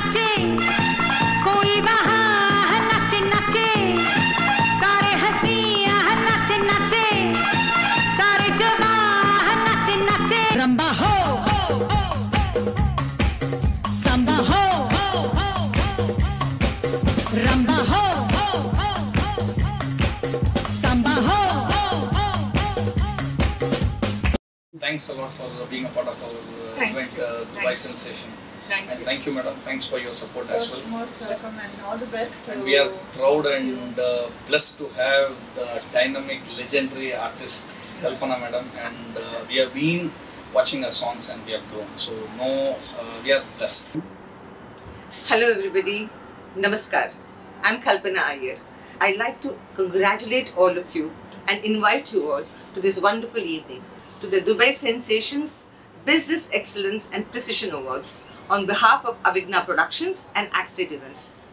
नाचे कोई वहाँ नाचे नाचे सारे हंसियाँ नाचे नाचे सारे जवान नाचे नाचे रंबा हो सांबा हो रंबा हो सांबा हो. Thanks a lot for being a part of our event, Dubai Sensation. Thank you, madam. Thanks for your support as well. Most welcome and all the best. And we are proud and blessed to have the dynamic, legendary artist Kalpana madam, and we have been watching her songs and we have grown. So we are blessed. Hello everybody, Namaskar. I'm Kalpana Iyer. I'd like to congratulate all of you and invite you all to this wonderful evening, to the Dubai Sensations Business Excellence and Precision Awards on behalf of Avigna Productions and Accent Events.